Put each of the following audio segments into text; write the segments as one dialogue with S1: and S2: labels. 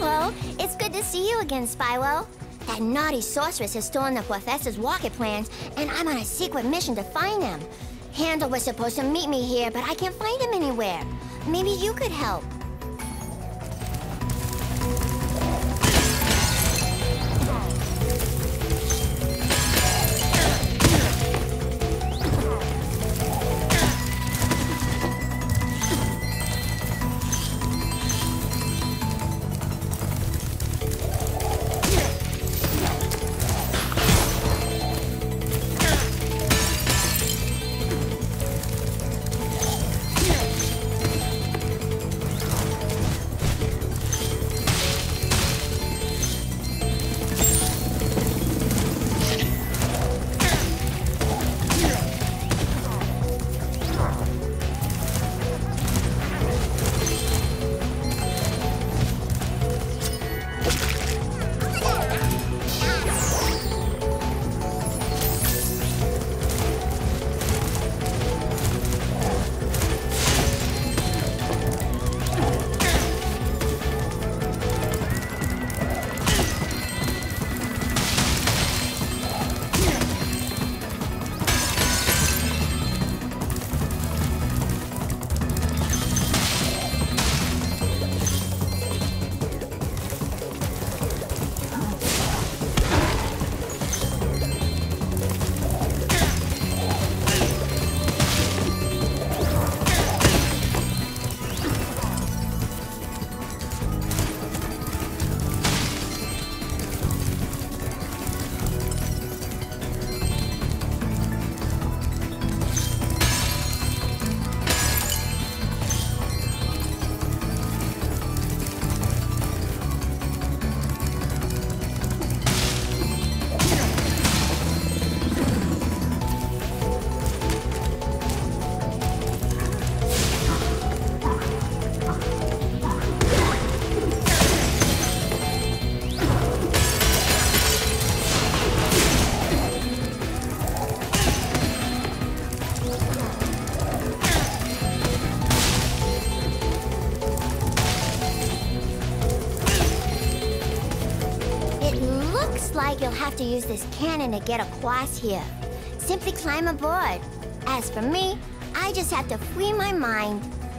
S1: Hello, it's good to see you again, Spyro. That naughty sorceress has stolen the professor's rocket plans, and I'm on a secret mission to find them. Handel was supposed to meet me here, but I can't find him anywhere. Maybe you could help. Like you'll have to use this cannon to get across here. Simply climb aboard. As for me, I just have to free my mind.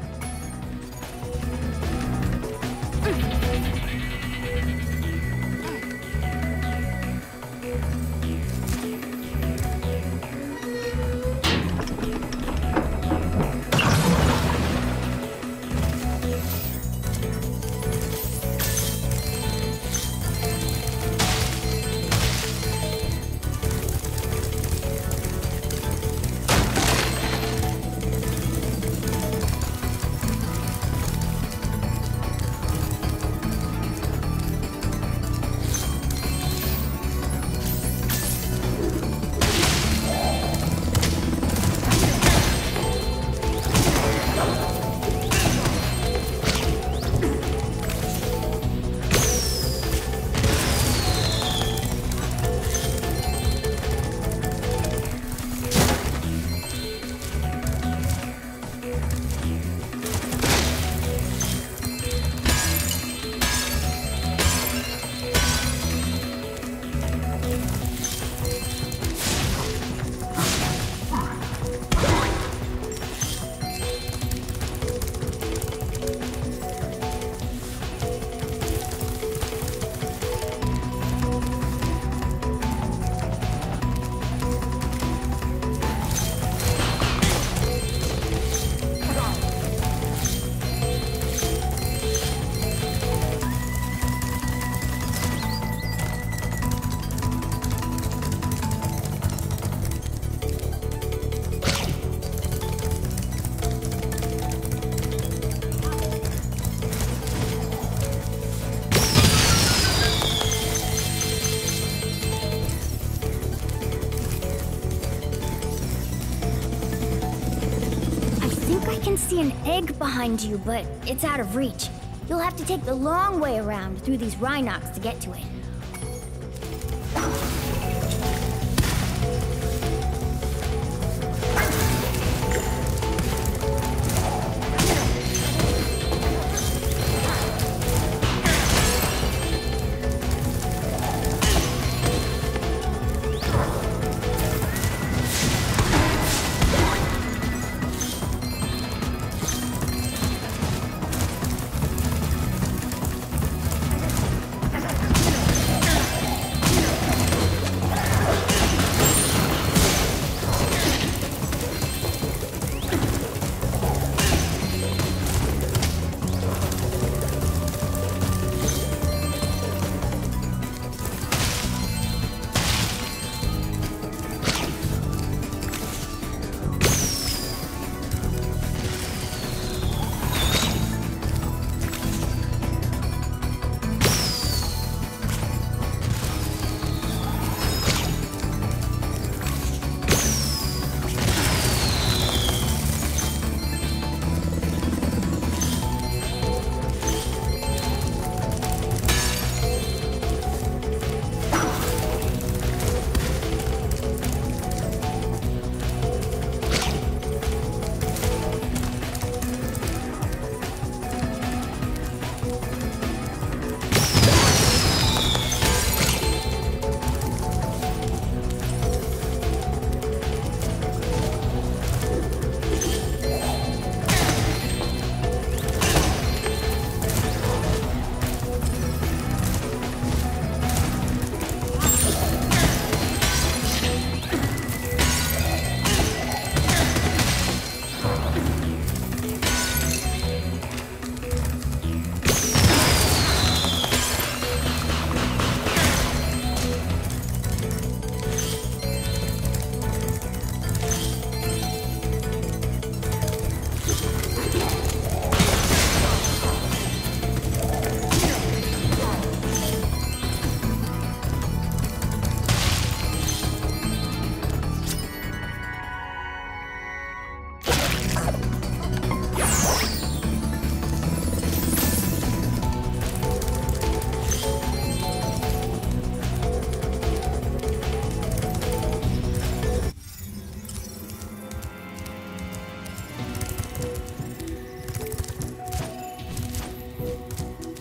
S1: I can see an egg behind you, but it's out of reach. You'll have to take the long way around through these Rhynocs to get to it.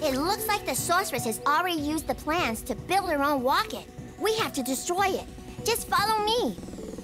S1: It looks like the sorceress has already used the plans to build her own rocket. We have to destroy it. Just follow me.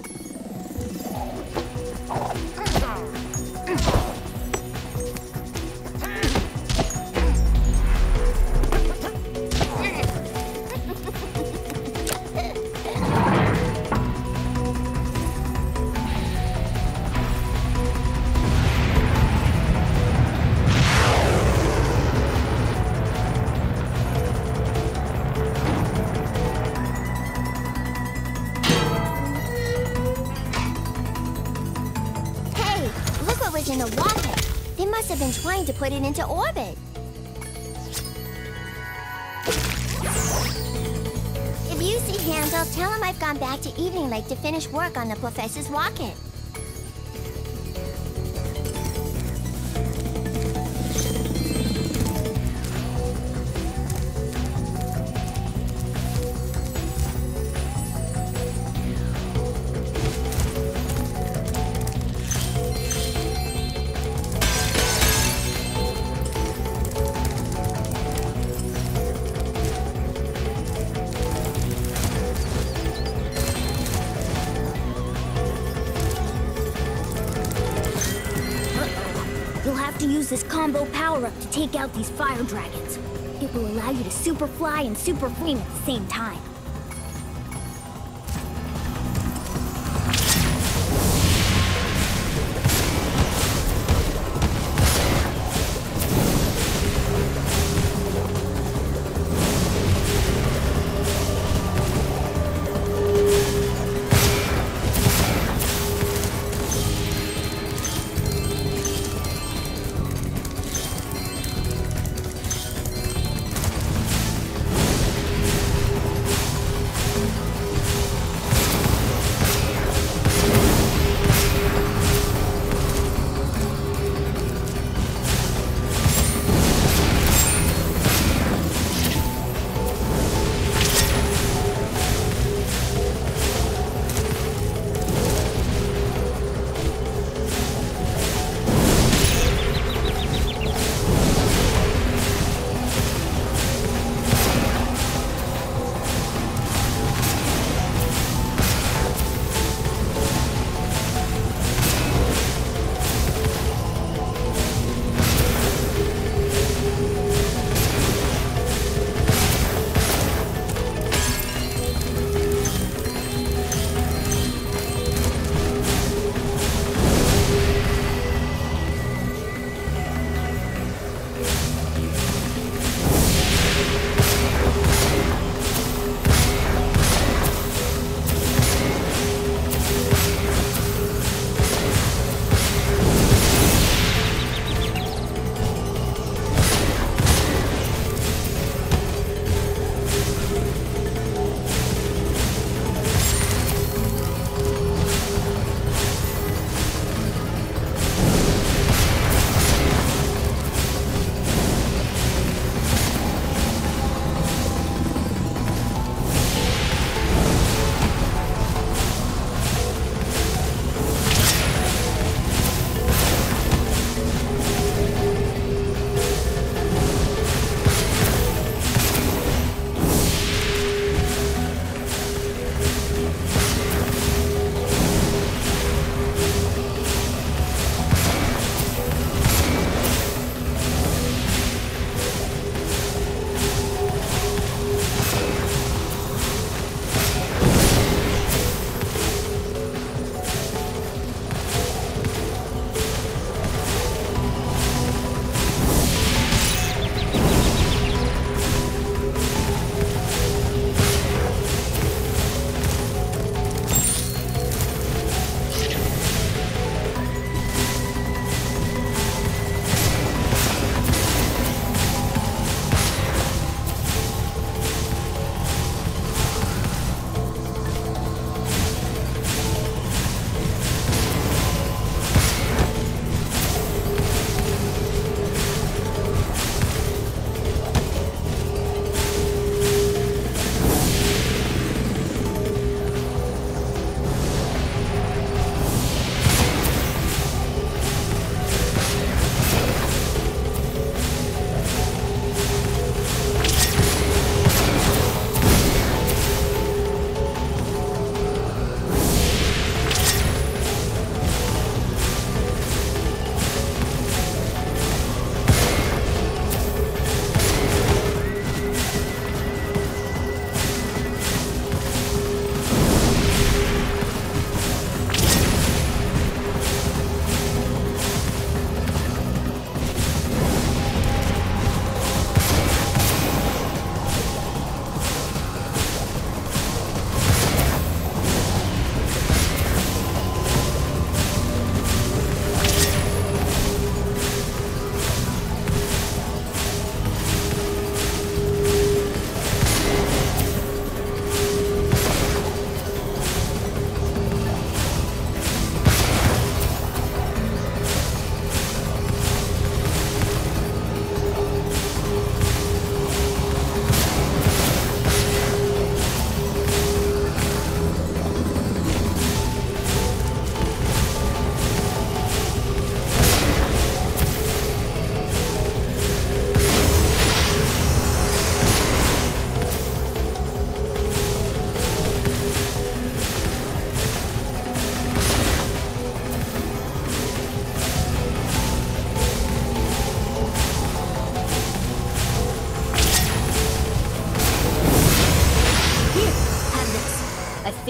S1: In the rocket. They must have been trying to put it into orbit. If you see Handel, tell him I've gone back to Evening Lake to finish work on the professor's rocket.
S2: Use this combo power-up to take out these fire dragons. It will allow you to super fly and super flame at the same time.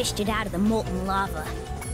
S2: fished it out of the molten lava.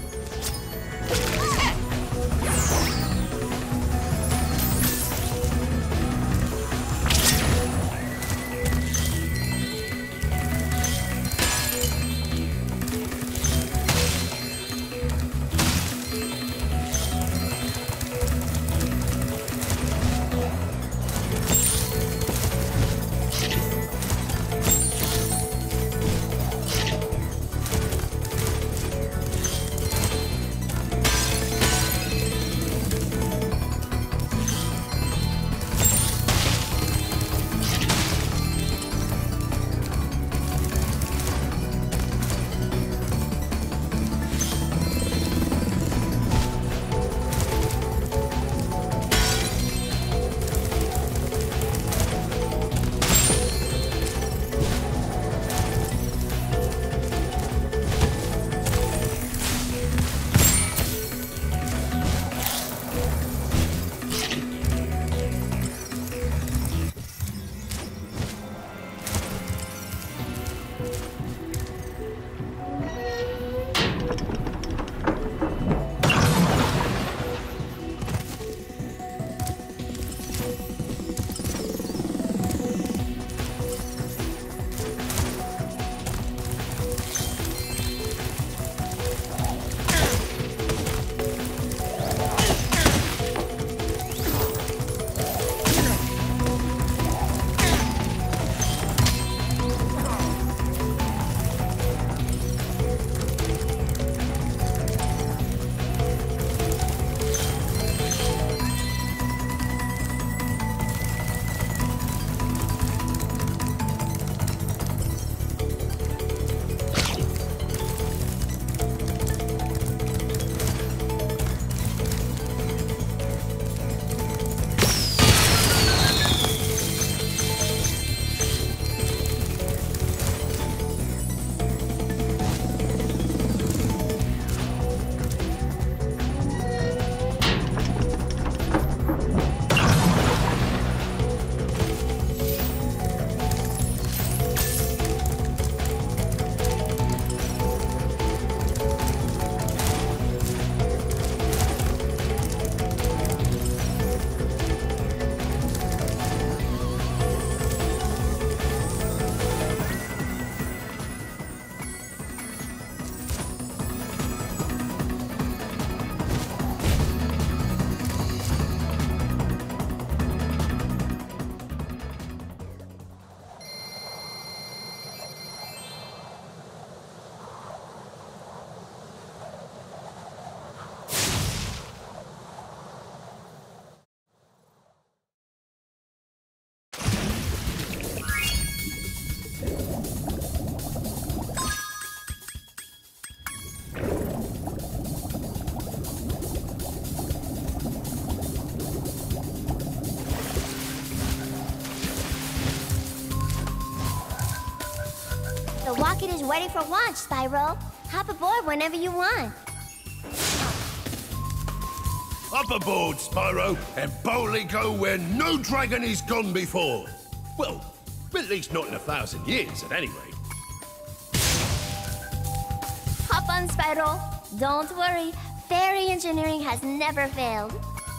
S1: The rocket is ready for launch, Spyro. Hop aboard whenever you want.
S3: Up aboard, Spyro, and boldly go where no dragon has gone before. Well, at least not in 1,000 years, at any rate.
S1: Hop on, Spyro. Don't worry. Fairy engineering has never failed.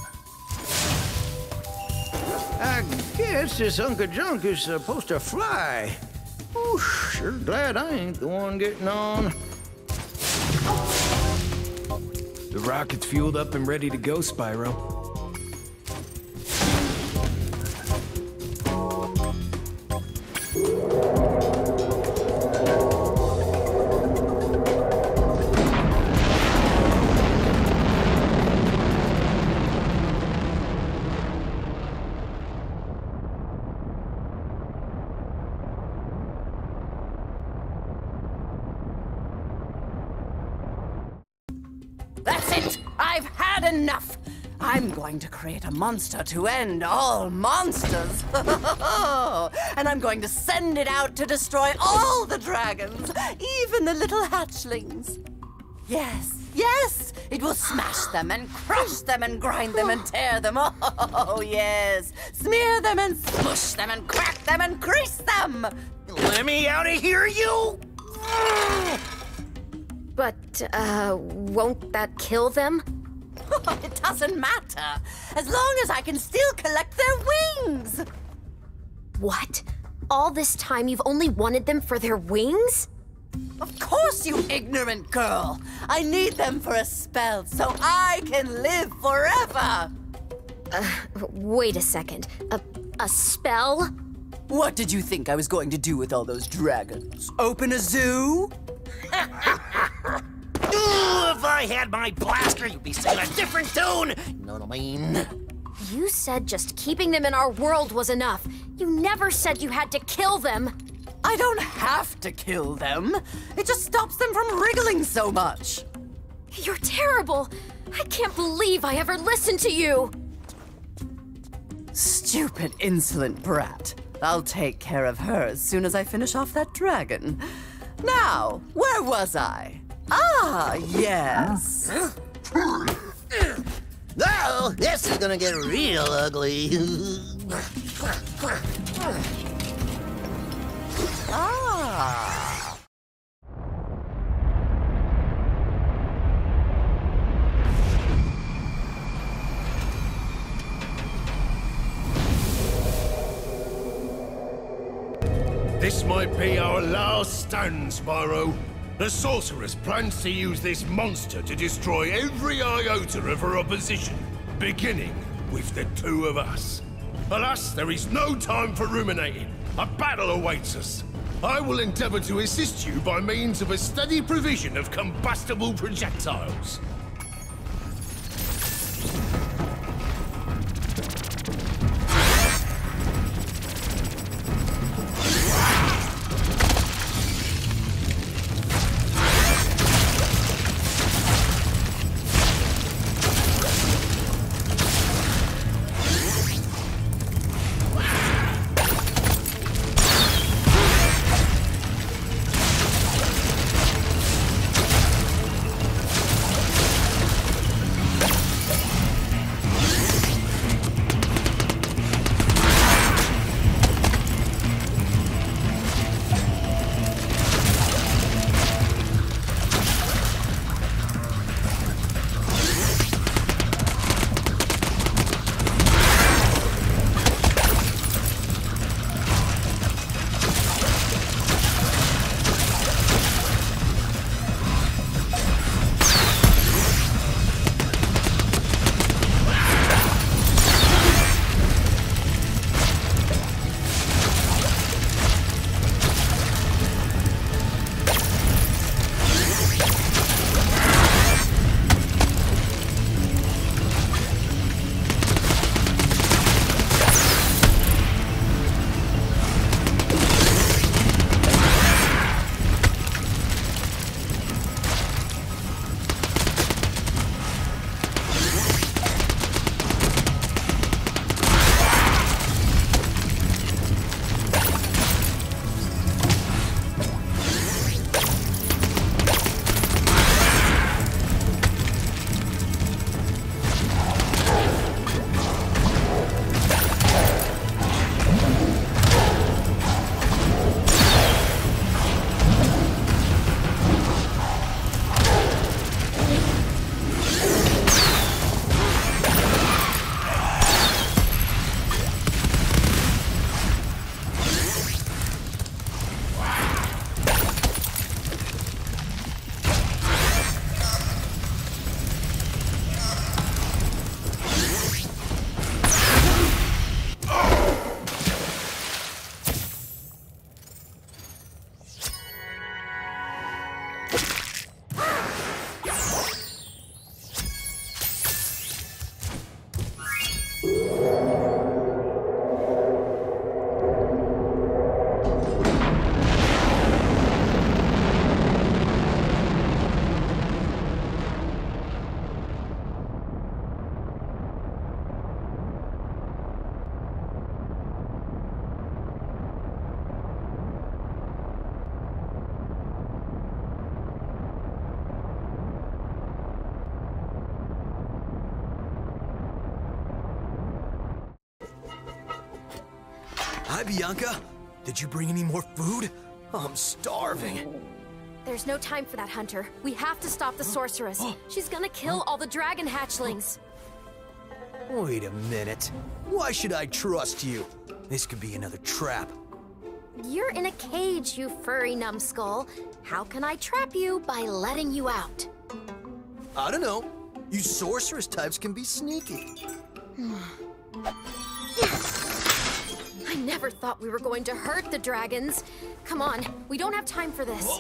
S4: I guess this Uncle Junk is supposed to fly. Whew, sure glad I ain't the one getting on.
S5: The rocket's fueled up and ready to go, Spyro.
S6: That's it! I've had enough! I'm going to create a monster to end all monsters! And I'm going to send it out to destroy all the dragons, even the little hatchlings. Yes, yes! It will smash them and crush them and grind them and tear them. Oh, yes! Smear them and smush them and crack them and crease them!
S4: Let me out of here, you!
S7: won't that kill them?
S6: It doesn't matter, as long as I can still collect their wings!
S7: What? All this time you've only wanted them for their wings?
S6: Of course, you ignorant girl! I need them for a spell so I can live forever!
S7: Wait a second. A spell?
S6: What did you think I was going to do with all those dragons? Open a zoo?
S8: Ooh, if I had my blaster, you'd be singing a different tune! You know what I mean?
S7: You said just keeping them in our world was enough. You never said you had to kill them.
S6: I don't have to kill them. It just stops them from wriggling so much.
S7: You're terrible. I can't believe I ever listened to you.
S6: Stupid, insolent brat. I'll take care of her as soon as I finish off that dragon. Now, where was I? Ah, yes.
S8: Oh, this is gonna get real ugly.
S6: Ah.
S3: This might be our last stand, Spyro. The sorceress plans to use this monster to destroy every iota of her opposition, beginning with the two of us. Alas, there is no time for ruminating. A battle awaits us. I will endeavor to assist you by means of a steady provision of combustible projectiles.
S5: Hi, Bianca. Did you bring any more food? I'm starving.
S7: There's no time for that, Hunter. We have to stop the sorceress. She's gonna kill all the dragon hatchlings.
S9: Wait a minute. Why should I trust you? This could be another trap.
S7: You're in a cage, you furry numbskull. How can I trap you by letting you out?
S9: I don't know. You sorceress types can be sneaky.
S7: I never thought we were going to hurt the dragons. Come on, we don't have time for this.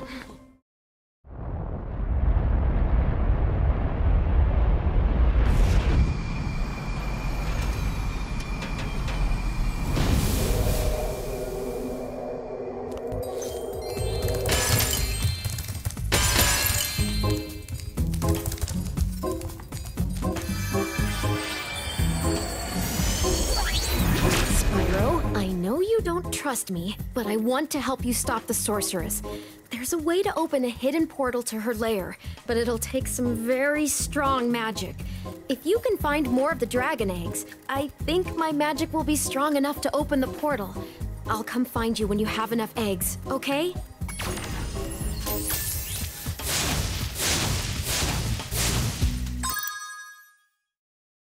S7: Trust me, but I want to help you stop the sorceress. There's a way to open a hidden portal to her lair, but it'll take some very strong magic. If you can find more of the dragon eggs, I think my magic will be strong enough to open the portal. I'll come find you when you have enough eggs, okay?